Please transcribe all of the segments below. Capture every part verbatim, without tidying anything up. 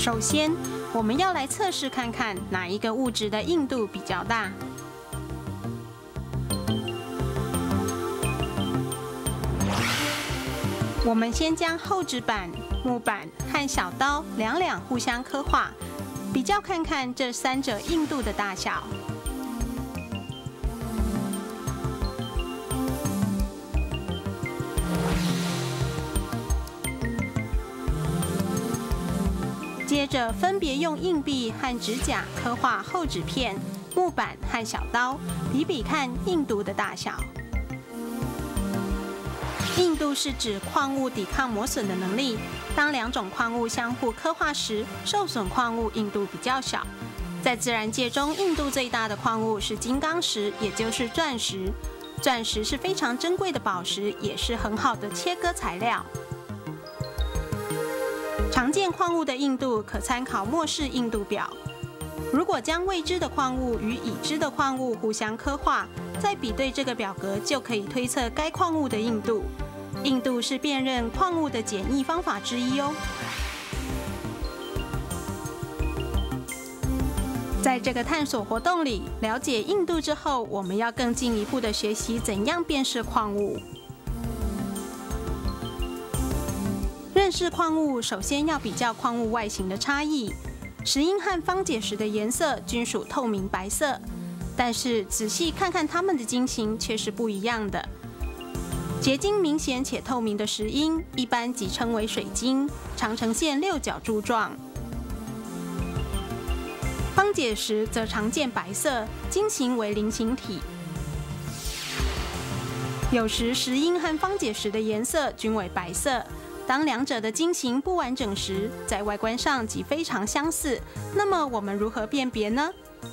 首先，我们要来测试看看哪一个物质的硬度比较大。我们先将厚纸板、木板和小刀两两互相刻画，比较看看这三者硬度的大小。接着分别用硬币和指甲刻画厚纸片、木板和小刀，比比看硬度的大小。硬度是指矿物抵抗磨损的能力。当两种矿物相互刻画时，受损矿物硬度比较小。在自然界中，硬度最大的矿物是金刚石，也就是钻石。钻石是非常珍贵的宝石，也是很好的切割材料。常见矿物的硬度可参考莫氏硬度表。如果将未知的矿物与已知的矿物互相刻画，再比对这个表格，就可以推测该矿物的硬度。硬度是辨认矿物的简易方法之一哦。在这个探索活动里，了解硬度之后，我们要更进一步的学习怎样辨识矿物。认识矿物，首先要比较矿物外形的差异。石英和方解石的颜色均属透明白色，但是仔细看看它们的晶型却是不一样的。结晶明显且透明的石英，一般即称为水晶，常呈现六角柱状。方解石则常见白色，晶型为菱形体。有时石英和方解石的颜色均为白色。当两者的晶型不完整时，在外观上即非常相似。那么我们如何辨别呢？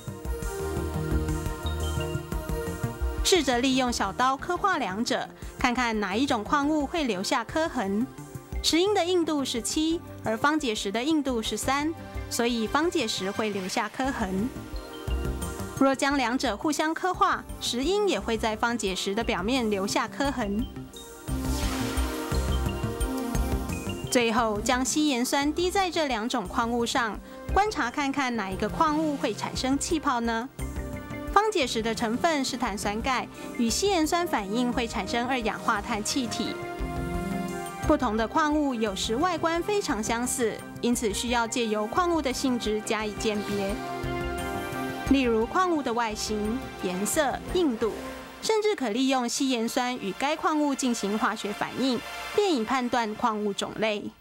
试着利用小刀刻画两者，看看哪一种矿物会留下刻痕。石英的硬度是七，而方解石的硬度是三，所以方解石会留下刻痕。若将两者互相刻画，石英也会在方解石的表面留下刻痕。最后，将稀盐酸滴在这两种矿物上，观察看看哪一个矿物会产生气泡呢？方解石的成分是碳酸钙，与稀盐酸反应会产生二氧化碳气体。不同的矿物有时外观非常相似，因此需要借由矿物的性质加以鉴别。例如矿物的外形、颜色、硬度。甚至可利用稀盐酸与该矿物进行化学反应，便以判断矿物种类。